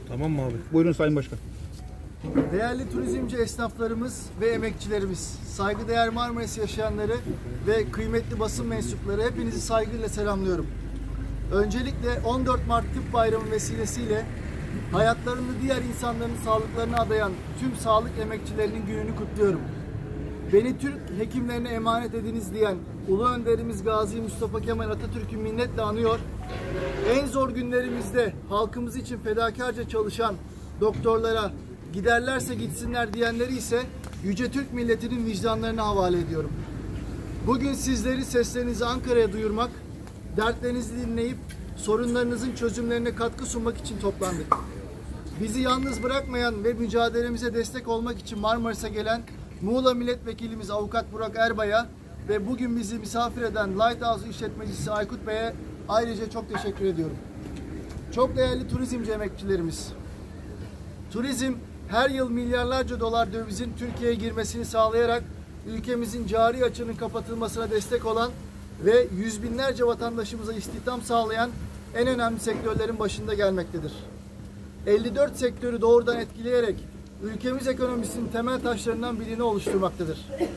Tamam mı abi? Buyurun Sayın Başkan. Değerli turizmci esnaflarımız ve emekçilerimiz, saygıdeğer Marmaris yaşayanları ve kıymetli basın mensupları hepinizi saygıyla selamlıyorum. Öncelikle 14 Mart Tıp Bayramı vesilesiyle hayatlarını diğer insanların sağlıklarına adayan tüm sağlık emekçilerinin gününü kutluyorum. Beni Türk hekimlerine emanet ediniz diyen Ulu Önderimiz Gazi Mustafa Kemal Atatürk'ü minnetle anıyor. En zor günlerimizde halkımız için fedakarca çalışan doktorlara giderlerse gitsinler diyenleri ise Yüce Türk milletinin vicdanlarına havale ediyorum. Bugün sizleri seslerinizi Ankara'ya duyurmak, dertlerinizi dinleyip sorunlarınızın çözümlerine katkı sunmak için toplandık. Bizi yalnız bırakmayan ve mücadelemize destek olmak için Marmaris'e gelen Muğla Milletvekilimiz Avukat Burak Erbay'a ve bugün bizi misafir eden Lighthouse işletmecisi Aykut Bey'e ayrıca çok teşekkür ediyorum. Çok değerli turizmci emekçilerimiz, turizm her yıl milyarlarca dolar dövizin Türkiye'ye girmesini sağlayarak ülkemizin cari açığının kapatılmasına destek olan ve yüz binlerce vatandaşımıza istihdam sağlayan en önemli sektörlerin başında gelmektedir. 54 sektörü doğrudan etkileyerek ülkemiz ekonomisinin temel taşlarından birini oluşturmaktadır.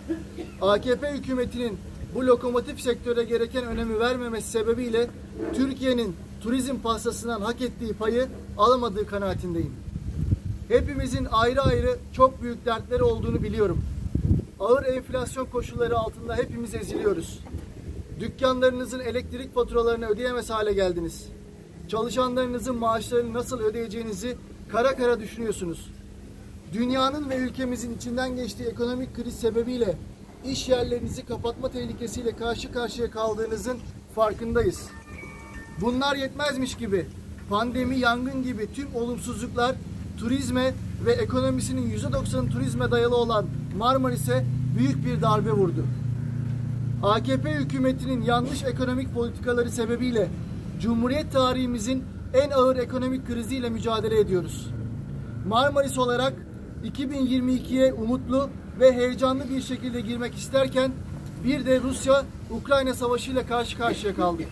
AKP hükümetinin bu lokomotif sektöre gereken önemi vermemesi sebebiyle Türkiye'nin turizm pastasından hak ettiği payı alamadığı kanaatindeyim. Hepimizin ayrı ayrı çok büyük dertleri olduğunu biliyorum. Ağır enflasyon koşulları altında hepimiz eziliyoruz. Dükkanlarınızın elektrik faturalarını ödeyemez hale geldiniz. Çalışanlarınızın maaşlarını nasıl ödeyeceğinizi kara kara düşünüyorsunuz. Dünyanın ve ülkemizin içinden geçtiği ekonomik kriz sebebiyle iş yerlerinizi kapatma tehlikesiyle karşı karşıya kaldığınızın farkındayız. Bunlar yetmezmiş gibi pandemi, yangın gibi tüm olumsuzluklar turizme ve ekonomisinin %90'ı turizme dayalı olan Marmaris'e büyük bir darbe vurdu. AKP hükümetinin yanlış ekonomik politikaları sebebiyle Cumhuriyet tarihimizin en ağır ekonomik kriziyle mücadele ediyoruz. Marmaris olarak 2022'ye umutlu ve heyecanlı bir şekilde girmek isterken bir de Rusya-Ukrayna savaşıyla karşı karşıya kaldık.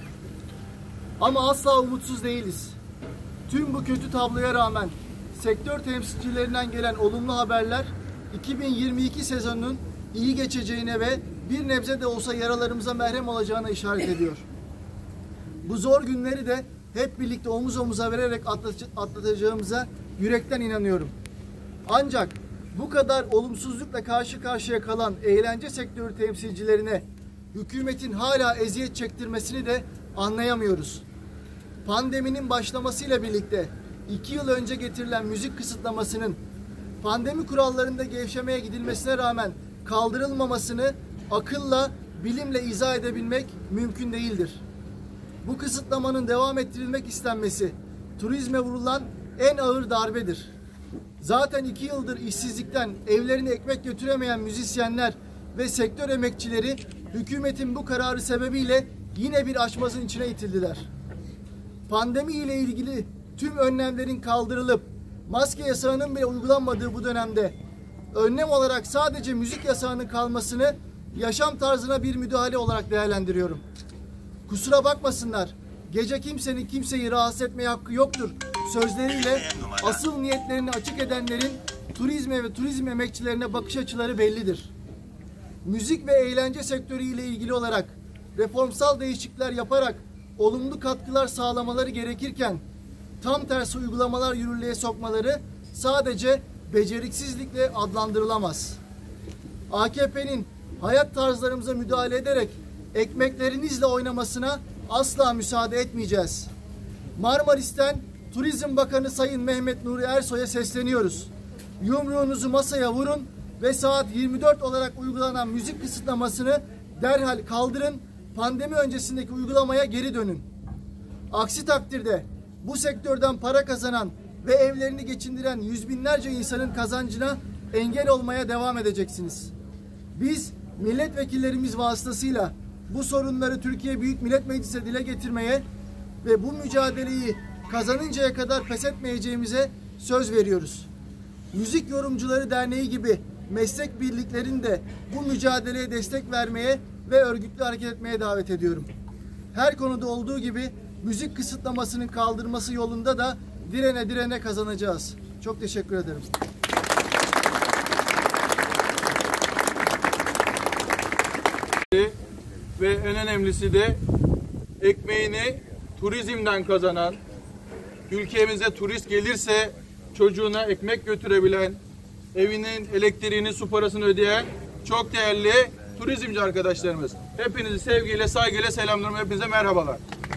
Ama asla umutsuz değiliz. Tüm bu kötü tabloya rağmen sektör temsilcilerinden gelen olumlu haberler 2022 sezonunun iyi geçeceğine ve bir nebze de olsa yaralarımıza merhem olacağına işaret ediyor. Bu zor günleri de hep birlikte omuz omuza vererek atlatacağımıza yürekten inanıyorum. Ancak bu kadar olumsuzlukla karşı karşıya kalan eğlence sektörü temsilcilerine hükümetin hala eziyet çektirmesini de anlayamıyoruz. Pandeminin başlamasıyla birlikte 2 yıl önce getirilen müzik kısıtlamasının pandemi kurallarında gevşemeye gidilmesine rağmen kaldırılmamasını akılla, bilimle izah edebilmek mümkün değildir. Bu kısıtlamanın devam ettirilmek istenmesi turizme vurulan en ağır darbedir. Zaten 2 yıldır işsizlikten evlerine ekmek götüremeyen müzisyenler ve sektör emekçileri hükümetin bu kararı sebebiyle yine bir açmazın içine itildiler. Pandemi ile ilgili tüm önlemlerin kaldırılıp maske yasağının bile uygulanmadığı bu dönemde önlem olarak sadece müzik yasağının kalmasını yaşam tarzına bir müdahale olarak değerlendiriyorum. Kusura bakmasınlar, gece kimsenin kimseyi rahatsız etmeye hakkı yoktur sözleriyle asıl niyetlerini açık edenlerin turizme ve turizm emekçilerine bakış açıları bellidir. Müzik ve eğlence sektörü ile ilgili olarak reformsal değişiklikler yaparak olumlu katkılar sağlamaları gerekirken tam tersi uygulamalar yürürlüğe sokmaları sadece beceriksizlikle adlandırılamaz. AKP'nin hayat tarzlarımıza müdahale ederek ekmeklerinizle oynamasına asla müsaade etmeyeceğiz. Marmaris'ten Turizm Bakanı Sayın Mehmet Nuri Ersoy'a sesleniyoruz. Yumruğunuzu masaya vurun ve saat 24 olarak uygulanan müzik kısıtlamasını derhal kaldırın, pandemi öncesindeki uygulamaya geri dönün. Aksi takdirde bu sektörden para kazanan ve evlerini geçindiren yüz binlerce insanın kazancına engel olmaya devam edeceksiniz. Biz milletvekillerimiz vasıtasıyla bu sorunları Türkiye Büyük Millet Meclisi'ne dile getirmeye ve bu mücadeleyi kazanıncaya kadar pes etmeyeceğimize söz veriyoruz. Müzik Yorumcuları Derneği gibi meslek birliklerini de bu mücadeleye destek vermeye ve örgütlü hareket etmeye davet ediyorum. Her konuda olduğu gibi müzik kısıtlamasının kaldırılması yolunda da direne direne kazanacağız. Çok teşekkür ederim. Ve en önemlisi de ekmeğini turizmden kazanan, ülkemize turist gelirse çocuğuna ekmek götürebilen, evinin elektriğini, su parasını ödeyen çok değerli turizmci arkadaşlarımız. Hepinizi sevgiyle, saygıyla selamlıyorum. Hepinize merhabalar.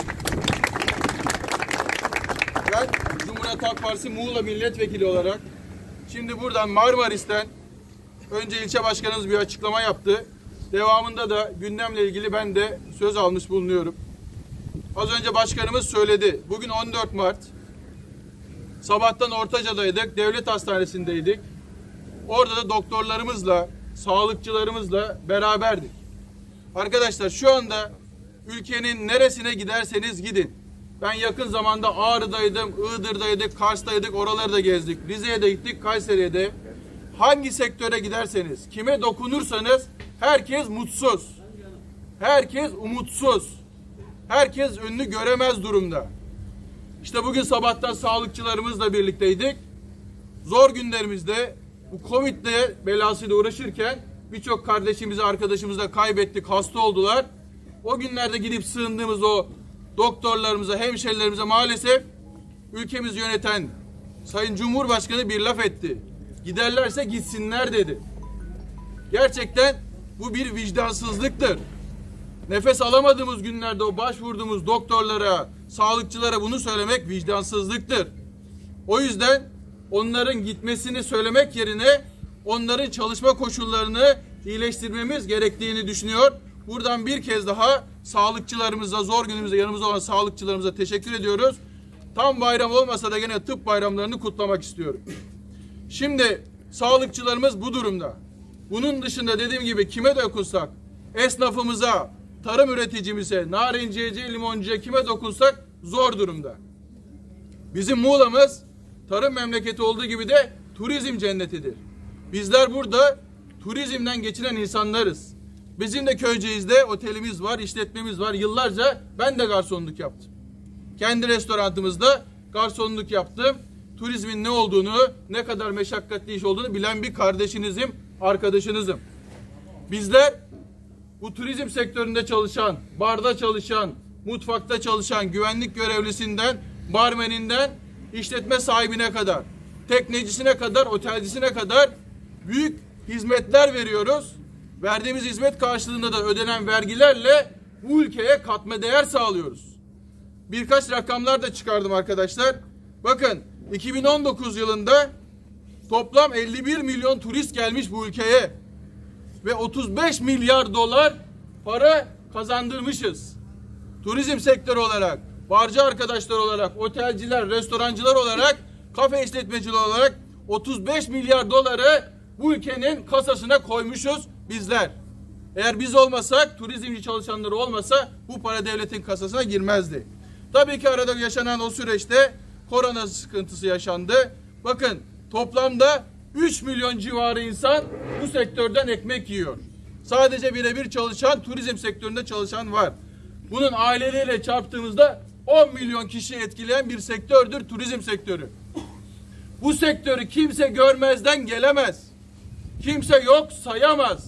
Ben Cumhuriyet Halk Partisi Muğla Milletvekili olarak şimdi buradan Marmaris'ten önce ilçe başkanımız bir açıklama yaptı. Devamında da gündemle ilgili ben de söz almış bulunuyorum. Az önce başkanımız söyledi. Bugün 14 Mart. Sabahtan Ortaca'daydık. Devlet Hastanesi'ndeydik. Orada da doktorlarımızla, sağlıkçılarımızla beraberdik. Arkadaşlar şu anda ülkenin neresine giderseniz gidin. Ben yakın zamanda Ağrı'daydım, Iğdır'daydık, Kars'taydık, oraları da gezdik. Rize'ye de gittik, Kayseri'ye de. Hangi sektöre giderseniz, kime dokunursanız herkes mutsuz. Herkes umutsuz. Herkes önünü göremez durumda. İşte bugün sabahtan sağlıkçılarımızla birlikteydik. Zor günlerimizde bu Covid'le belasıyla uğraşırken birçok kardeşimizi, arkadaşımızı da kaybettik, hasta oldular. O günlerde gidip sığındığımız o doktorlarımıza, hemşerilerimize maalesef ülkemizi yöneten Sayın Cumhurbaşkanı bir laf etti. Giderlerse gitsinler dedi. Gerçekten bu bir vicdansızlıktır. Nefes alamadığımız günlerde o başvurduğumuz doktorlara, sağlıkçılara bunu söylemek vicdansızlıktır. O yüzden onların gitmesini söylemek yerine onların çalışma koşullarını iyileştirmemiz gerektiğini düşünüyor. Buradan bir kez daha sağlıkçılarımıza, zor günümüzde yanımızda olan sağlıkçılarımıza teşekkür ediyoruz. Tam bayram olmasa da gene tıp bayramlarını kutlamak istiyorum. Şimdi sağlıkçılarımız bu durumda. Bunun dışında dediğim gibi kime dokunsak, esnafımıza, tarım üreticimize, narinciyeciye, limoncuya kime dokunsak zor durumda. Bizim Muğla'mız tarım memleketi olduğu gibi de turizm cennetidir. Bizler burada turizmden geçinen insanlarız. Bizim de Köyceğiz'de otelimiz var, işletmemiz var. Yıllarca ben de garsonluk yaptım. Kendi restoranımızda garsonluk yaptım. Turizmin ne olduğunu, ne kadar meşakkatli iş olduğunu bilen bir kardeşinizim, arkadaşınızım. Bizler bu turizm sektöründe çalışan, barda çalışan, mutfakta çalışan, güvenlik görevlisinden, barmeninden, işletme sahibine kadar, teknecisine kadar, otelcisine kadar büyük hizmetler veriyoruz. Verdiğimiz hizmet karşılığında da ödenen vergilerle bu ülkeye katma değer sağlıyoruz. Birkaç rakamlar da çıkardım arkadaşlar. Bakın 2019 yılında toplam 51 milyon turist gelmiş bu ülkeye ve 35 milyar dolar para kazandırmışız. Turizm sektörü olarak, barcı arkadaşlar olarak, otelciler, restorancılar olarak, kafe işletmeciler olarak 35 milyar doları bu ülkenin kasasına koymuşuz bizler. Eğer biz olmasak, turizmci çalışanları olmasa bu para devletin kasasına girmezdi. Tabii ki arada yaşanan o süreçte korona sıkıntısı yaşandı. Bakın toplamda 3 milyon civarı insan bu sektörden ekmek yiyor. Sadece birebir çalışan, turizm sektöründe çalışan var. Bunun aileleriyle çarptığımızda 10 milyon kişi etkileyen bir sektördür turizm sektörü. Bu sektörü kimse görmezden gelemez. Kimse yok sayamaz.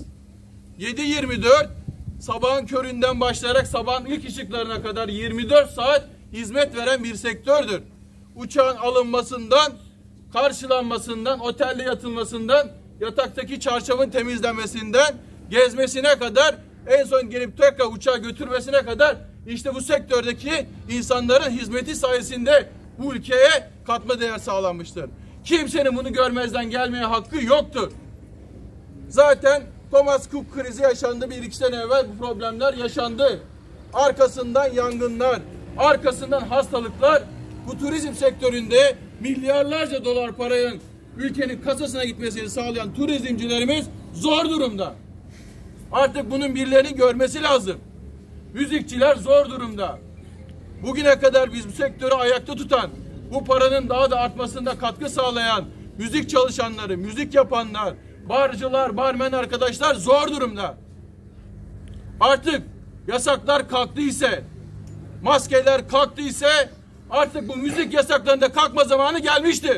7/24 sabahın köründen başlayarak sabahın ilk ışıklarına kadar 24 saat hizmet veren bir sektördür. Uçağın alınmasından, karşılanmasından, otelde yatılmasından, yataktaki çarşafın temizlenmesinden, gezmesine kadar, en son gelip tekrar uçağa götürmesine kadar işte bu sektördeki insanların hizmeti sayesinde bu ülkeye katma değer sağlanmıştır. Kimsenin bunu görmezden gelmeye hakkı yoktur. Zaten Thomas Cook krizi yaşandı. 1-2 sene evvel bu problemler yaşandı. Arkasından yangınlar, arkasından hastalıklar. Bu turizm sektöründe milyarlarca dolar paranın ülkenin kasasına gitmesini sağlayan turizmcilerimiz zor durumda. Artık bunun birilerinin görmesi lazım. Müzikçiler zor durumda. Bugüne kadar biz bu sektörü ayakta tutan, bu paranın daha da artmasında katkı sağlayan müzik çalışanları, müzik yapanlar, barcılar, barmen arkadaşlar zor durumda. Artık yasaklar kalktıysa, maskeler kalktıysa Artık bu müzik yasaklarında kalkma zamanı gelmiştir.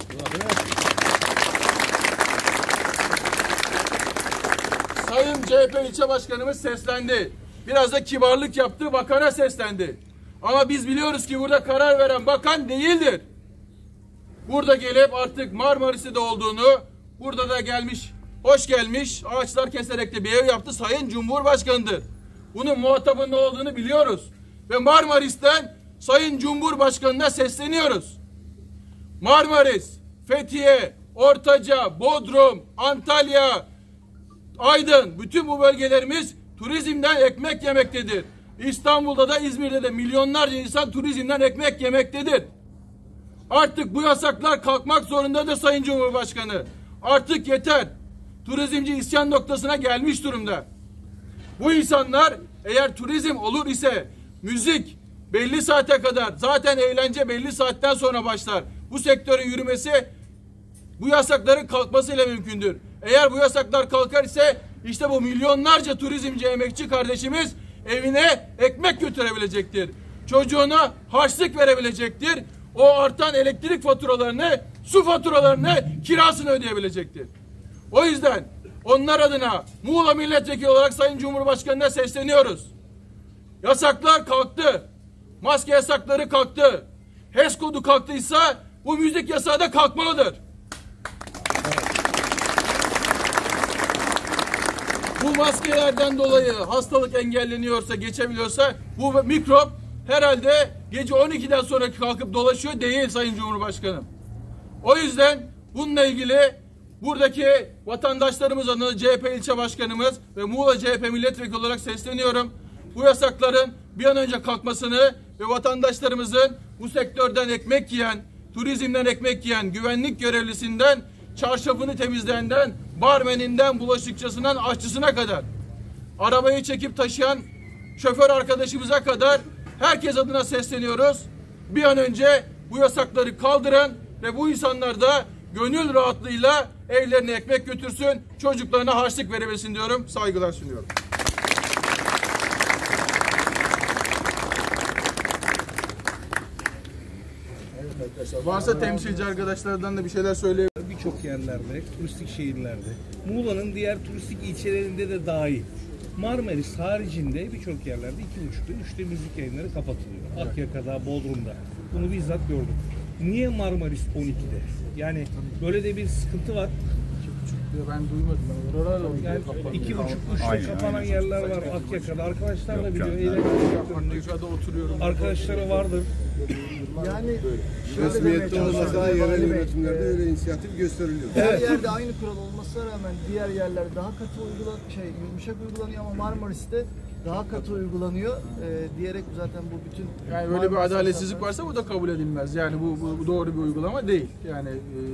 Sayın CHP ilçe başkanımız seslendi. Biraz da kibarlık yaptı, bakana seslendi. Ama biz biliyoruz ki burada karar veren bakan değildir. Burada gelip artık Marmaris'te de olduğunu, burada da gelmiş, hoş gelmiş, ağaçlar keserek de bir ev yaptı Sayın Cumhurbaşkanı'dır. Bunun muhatabının ne olduğunu biliyoruz. Ve Marmaris'ten Sayın Cumhurbaşkanı'na sesleniyoruz. Marmaris, Fethiye, Ortaca, Bodrum, Antalya, Aydın, bütün bu bölgelerimiz turizmden ekmek yemektedir. İstanbul'da da İzmir'de de milyonlarca insan turizmden ekmek yemektedir. Artık bu yasaklar kalkmak zorundadır Sayın Cumhurbaşkanı. Artık yeter. Turizmci isyan noktasına gelmiş durumda. Bu insanlar eğer turizm olur ise müzik belli saate kadar, zaten eğlence belli saatten sonra başlar. Bu sektörün yürümesi bu yasakların kalkmasıyla mümkündür. Eğer bu yasaklar kalkar ise işte bu milyonlarca turizmci emekçi kardeşimiz evine ekmek götürebilecektir. Çocuğuna harçlık verebilecektir. O artan elektrik faturalarını, su faturalarını, kirasını ödeyebilecektir. O yüzden onlar adına Muğla milletvekili olarak Sayın Cumhurbaşkanı'na sesleniyoruz. Yasaklar kalktı. Maske yasakları kalktı. HES kodu kalktıysa bu müzik yasağı da kalkmalıdır. Bu maskelerden dolayı hastalık engelleniyorsa, geçebiliyorsa bu mikrop herhalde gece 12'den sonra kalkıp dolaşıyor değil Sayın Cumhurbaşkanım. O yüzden bununla ilgili buradaki vatandaşlarımız adına CHP ilçe başkanımız ve Muğla CHP milletvekili olarak sesleniyorum. Bu yasakların bir an önce kalkmasını ve vatandaşlarımızın bu sektörden ekmek yiyen, turizmden ekmek yiyen, güvenlik görevlisinden, çarşafını temizleyenden, barmeninden, bulaşıkçısından, aşçısına kadar, arabayı çekip taşıyan şoför arkadaşımıza kadar herkes adına sesleniyoruz. Bir an önce bu yasakları kaldırın ve bu insanlar da gönül rahatlığıyla evlerine ekmek götürsün, çocuklarına harçlık verebilsin diyorum. Saygılar sunuyorum. Varsa temsilci arkadaşlardan da bir şeyler söyleyebilirim. Birçok yerlerde, turistik şehirlerde, Muğla'nın diğer turistik ilçelerinde de dahil. Marmaris haricinde birçok yerlerde 2.30'da 3'te müzik yayınları kapatılıyor. Akyaka'da, Bodrum'da. Bunu bizzat gördüm. Niye Marmaris 12'de? Yani böyle de bir sıkıntı var. Ben duymadım. Yani 2.30-3'te kapanan yerler var Akyaka'da. Arkadaşlar da biliyor. Aşağıda oturuyorum. Arkadaşları vardır. Yani resmiyette olmasa yerel yönetimlerde öyle inisiyatif gösteriliyor. her yerde aynı kural olmasına rağmen diğer yerler daha katı yumuşak uygulanıyor ama Marmaris'te daha katı uygulanıyor diyerek zaten bu bütün Yani böyle bir adaletsizlik varsa bu da kabul edilmez. Yani bu doğru bir uygulama değil. Yani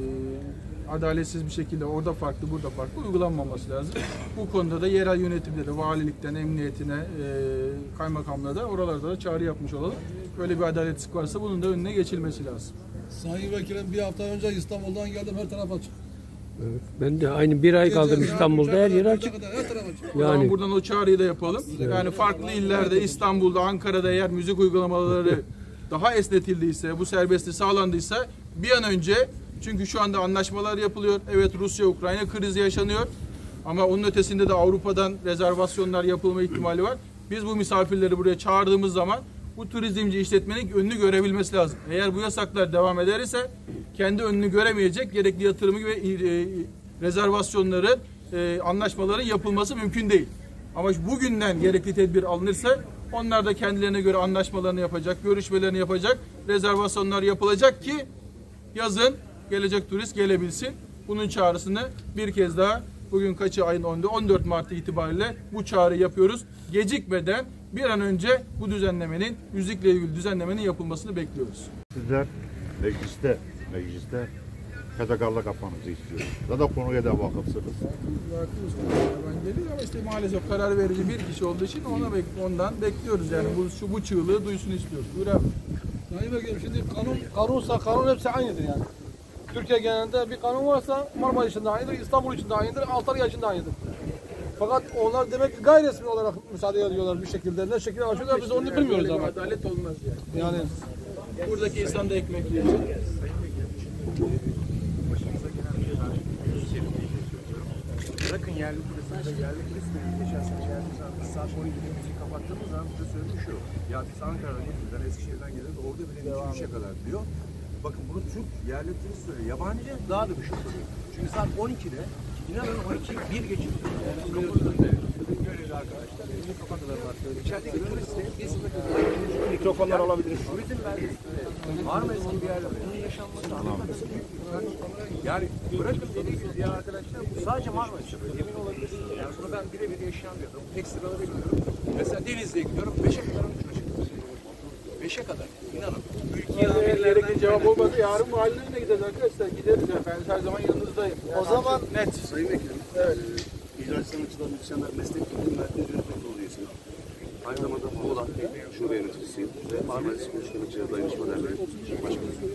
adaletsiz bir şekilde orada farklı, burada farklı uygulanmaması lazım. Bu konuda da yerel yönetimlere, valilikten, emniyetine, kaymakamlara da oralarda da çağrı yapmış olalım. Böyle bir adaletsizlik varsa bunun da önüne geçilmesi lazım. Sayın Vekilim bir hafta önce İstanbul'dan geldim, her taraf açık. Evet, ben de aynı bir ay kaldım İstanbul'da, her yer açık. Her taraf açık. Yani buradan o çağrıyı da yapalım. Yani farklı illerde, İstanbul'da, Ankara'da eğer müzik uygulamaları daha esnetildiyse, bu serbestliği sağlandıysa bir an önce, çünkü şu anda anlaşmalar yapılıyor. Evet, Rusya-Ukrayna krizi yaşanıyor. Ama onun ötesinde de Avrupa'dan rezervasyonlar yapılma ihtimali var. Biz bu misafirleri buraya çağırdığımız zaman bu turizmci işletmenin önünü görebilmesi lazım. Eğer bu yasaklar devam ederse kendi önünü göremeyecek, gerekli yatırımı ve rezervasyonların, anlaşmaların yapılması mümkün değil. Ama bugünden gerekli tedbir alınırsa onlar da kendilerine göre anlaşmalarını yapacak, görüşmelerini yapacak, rezervasyonlar yapılacak ki yazın gelecek turist gelebilsin. Bunun çağrısını bir kez daha bugün kaçı ayın 10'da 14 Mart itibariyle bu çağrı yapıyoruz. Gecikmeden bir an önce bu düzenlemenin, müzikle ilgili düzenlemenin yapılmasını bekliyoruz. Sizler mecliste fedakarlık yapmanızı istiyoruz. Zaten konuya da vakıfsınız. Ben geliyor ama işte maalesef karar verici bir kişi olduğu için ondan bekliyoruz. Yani bu çığlığı duysun istiyoruz. Buyur abi. Sayın Vekilim şimdi kanunsa kanun hepsi aynıdır yani. Türkiye genelinde bir kanun varsa Marmara için de aynıdır, İstanbul için de aynıdır, Antalya için de aynıdır. Fakat onlar demek ki gayri resmi olarak müsaade ediyorlar bir şekilde. Ne şekilde açıyorlar biz onu bilmiyoruz ama. Adalet olmaz yani. Yani Buradaki insan da ekmek yiyecek. Bırakın yerli turistle, yerli turistle yaşarsın. Saat 12'de müziği kapattığımız zaman bize söylediği şu. Ya biz Ankara'dan geliriz, Eskişehir'den geliriz, orada bile 2-3'e kadar diyor. Bakın bunu Türk yerli turist söylüyor. Yabancı daha da bir şey söylüyor. Çünkü saat 12'de, inanın 12 bir geçiyor. Görevli arkadaşlar, bizim kapantılar var. İçerideki turistler biz mikrofonlar alabiliriz. Turizm beldesi, Marmaris'in bir yerde bunun yaşanması anlamında. Yani bırakın dediği gibi diğer arkadaşlar bu sadece Marmaris. Emin olabilirsiniz. Yani bunu ben birebir yaşayan bir adamım. Tek sıralara gidiyorum. Mesela Denizli'ye gidiyorum. 5'e kadar uçuşa çıkıyorum. 5'e kadar. İnanın. Ülkeye gerekli cevap olmadı. Yarın mahallelerine gideriz arkadaşlar. Gideriz ya. Ben her zaman yanınızdayım. Yani O zaman net. Sayın Vekilim, Evet. icra sanatçılar, müzisyenler meslek kültür merkezi yönetim kurulu üyesiyim. Aynı zamanda Muğla Şube Yöneticisiyim ve Marmaris Müzikçiler Dayanışma Derneği Başkanıyım.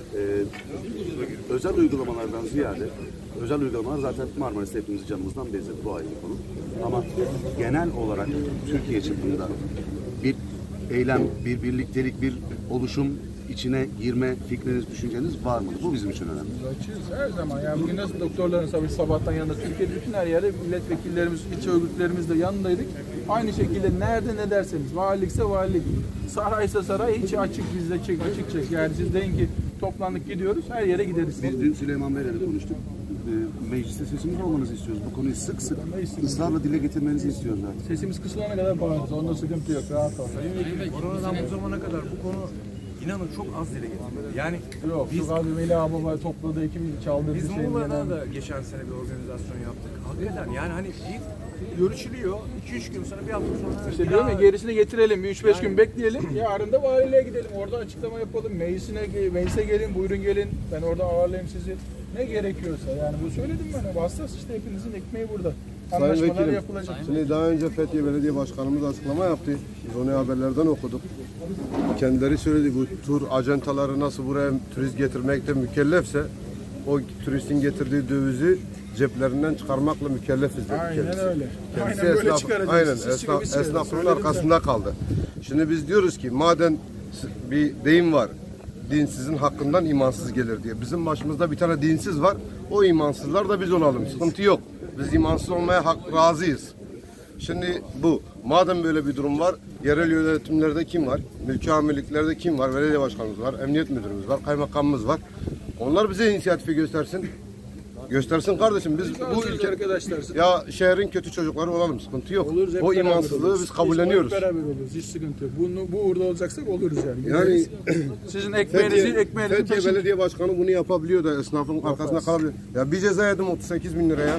Özel uygulamalardan ziyade, özel uygulamalar zaten Marmaris'te hepimizi canımızdan bezledi, bu ayrı bir konu. Ama genel olarak Türkiye çapında bir eylem, bir birliktelik, bir oluşum içine girme fikriniz, düşünceniz var mı? Bu bizim için önemli. Açığız her zaman. Yani bugün nasıl doktorların sabahtan yanında, Türkiye'de bütün her yerde milletvekillerimiz, ilçe örgütlerimiz de yanındaydık. Aynı şekilde nerede ne derseniz, valilikse valilik, saraysa saray, hiç açık bizde açık çek. Yani siz deyin ki toplandık gidiyoruz, her yere gideriz. Biz dün Süleyman Bey'le de konuştuk. Mecliste sesimiz olmanızı istiyoruz. Bu konuyu sık sık ısrarla dile getirmenizi istiyoruz zaten. Sesimiz kısılana kadar bağırırız. Onda sıkıntı yok. Rahat ol. Koronadan bu zamana kadar bu konu inanın çok az dile getirildi. Yani Yok, şu abi Melih abama topladığı ekibin çaldığı biz bir şeyin Muğla'da genel... da geçen sene bir organizasyon yaptık. Hakikaten yani hani bir görüşülüyor, 2-3 gün sonra bir hafta sonra İşte diyorum ya, gerisini getirelim, bir 3-5 gün bekleyelim. Yarın da valiliğe gidelim, orada açıklama yapalım. Meclise gelin, buyurun gelin. Ben orada ağırlayayım sizi. Ne gerekiyorsa yani, bu söyledim ben. Hassas işte, hepinizin ekmeği burada. Sayın Anlaşmalar Vekilim, yapılacak. şimdi daha önce Fethiye Belediye Başkanımız açıklama yaptı. Biz onu haberlerden okuduk. Kendileri söyledi, bu tur acentaları nasıl buraya turist getirmekte mükellefse o turistin getirdiği dövizi ceplerinden çıkarmakla mükellefiz dedi Aynen kendisi. öyle. Kendisi Aynen böyle esnaf, çıkaracağız. aynen Siz çıkıp biz esnafın söyledim arkasında kaldı. Şimdi biz diyoruz ki madem bir deyim var, dinsizin hakkından imansız gelir diye. Bizim başımızda bir tane dinsiz var. O imansızlar da biz olalım. Sıkıntı yok. Biz imansız olmaya razıyız. Şimdi bu. Madem böyle bir durum var, yerel yönetimlerde kim var? Mülki amirliklerde kim var? Belediye başkanımız var, emniyet müdürümüz var, kaymakamımız var. Onlar bize inisiyatifi göstersin. Göstersin kardeşim. Biz bu ülke arkadaşlar. ya şehrin kötü çocukları olalım. Sıkıntı yok. Oluruz, hep O beraber imansızlığı oluruz. biz kabulleniyoruz. Hep beraber oluruz. Hiç sıkıntı yok. Bu uğurda olacaksak oluruz yani. Yani Sizin ekmeğinizi Fethiye taşın. Belediye Başkanı bunu yapabiliyor da esnafın arkasında kalabiliyor. Ya bir ceza yedim 38 bin lira ya.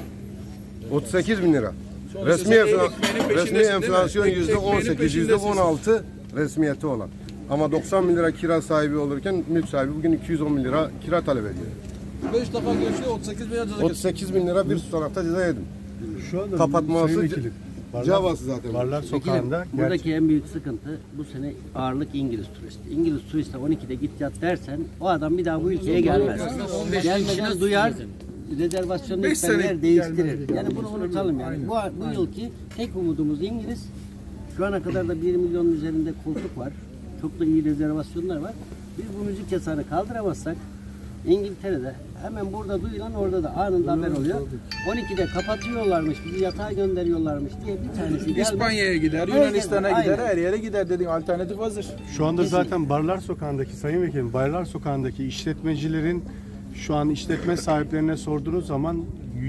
38 bin lira. Resmi enflasyon %18, %16 resmiyeti olan. Ama 90 bin lira kira sahibi olurken mülk sahibi bugün 210 bin lira kira talep ediyor. 5 defa geçiyor 38 bin lira ceza 38 bin lira bir tutanakta ceza yedim. Şu anda Kapatması Sayın Vekilim, cevabası zaten. Barlar Sokağı'nda Buradaki en büyük sıkıntı bu sene ağırlık İngiliz turisti. İngiliz turiste 12'de git yat dersen o adam bir daha bu ülkeye gelmez. Gelmeden duyar, rezervasyonunu 5 sene isterler, değiştirir. gelmez. Yani bunu unutalım yani. Bu yılki tek umudumuz İngiliz. Şu ana kadar da 1 milyonun üzerinde koltuk var. Çok da iyi rezervasyonlar var. Biz bu müzik yasağını kaldıramazsak İngiltere'de hemen burada duyulan orada da anında haber oluyor. 12'de kapatıyorlarmış, bizi yatağa gönderiyorlarmış diye bir tanesi gelmiş. İspanya'ya gider, Yunanistan'a gider, her yere gider dedin. Alternatif hazır. şu anda zaten Barlar Sokağı'ndaki Sayın Vekilim, Barlar Sokağı'ndaki işletmecilerin şu an işletme sahiplerine sorduğunuz zaman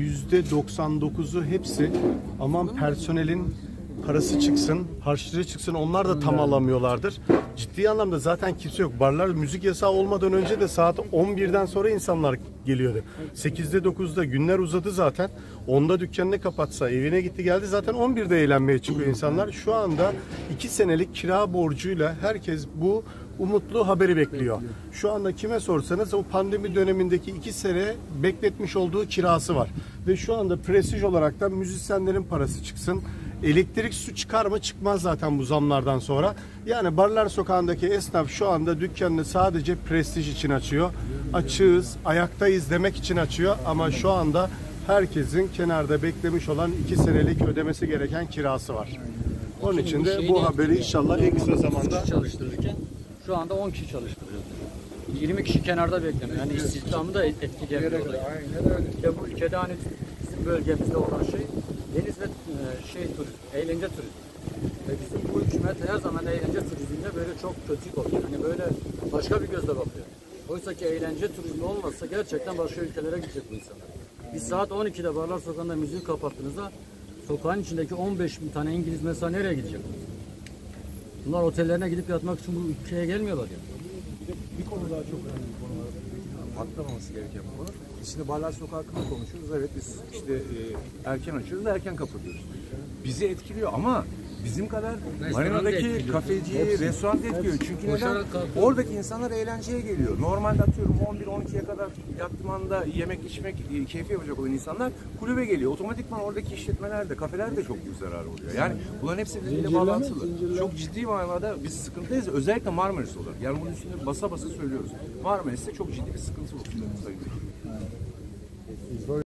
%99'u hepsi aman personelin parası çıksın, harçlığı çıksın, onlar da tam alamıyorlardır. Ciddi anlamda zaten kimse yok. Barlar müzik yasağı olmadan önce de saat 11'den sonra insanlar geliyordu. 8'de 9'da günler uzadı zaten. 10'da dükkanını kapatsa, evine gitti geldi, zaten 11'de eğlenmeye çıkıyor insanlar. Şu anda 2 senelik kira borcuyla herkes bu umutlu haberi bekliyor. Şu anda kime sorsanız o pandemi dönemindeki 2 sene bekletmiş olduğu kirası var. Ve şu anda prestij olarak da müzisyenlerin parası çıksın. Elektrik, su çıkar mı? Çıkmaz zaten bu zamlardan sonra. Yani Barlar Sokağı'ndaki esnaf şu anda dükkanını sadece prestij için açıyor. Açığız, ayaktayız demek için açıyor ama şu anda herkesin kenarda beklemiş olan 2 senelik ödemesi gereken kirası var. Onun için de bu haberi inşallah en kısa zamanda Şu anda 10 kişi çalıştırıyoruz. 20 kişi kenarda bekleniyor. Yani istihdamı da etkileyen bir olay. Ya bu ülkede hani bizim bölgemizde olan şey deniz ve turizm, eğlence turizmi. Ve bizim bu hükümet her zaman eğlence turizmine böyle çok kötü bakıyor. Hani böyle başka bir gözle bakıyor. Oysa ki eğlence turizmi olmazsa gerçekten başka ülkelere gidecek bu insanlar. Biz saat 12'de Barlar Sokağı'nda müziği kapattığınızda sokağın içindeki 15 bin tane İngiliz mesela nereye gidecek? Bunlar otellerine gidip yatmak için bu ülkeye gelmiyorlar yani. Bir konu daha çok önemli bir konu var. Atlamaması gereken bir konu. Biz şimdi Barlar Sokağı hakkında konuşuyoruz. Evet biz işte erken açıyoruz ve erken kapatıyoruz. Bizi etkiliyor ama bizim kadar marinadaki kafeciyi, restoran etkiliyor. Çünkü neden? Oradaki insanlar eğlenceye geliyor. Normalde atıyorum 11-12'ye kadar yattığı anda yemek içmek, keyfi yapacak olan insanlar kulübe geliyor. Otomatikman oradaki işletmeler de, kafeler de çok büyük zarar oluyor. Yani bunların hepsi birbiriyle bağlantılı. Çok ciddi manada biz sıkıntıyız. Özellikle Marmaris olarak. Yani bunun üstünde basa basa söylüyoruz. Marmaris'te çok ciddi bir sıkıntı var.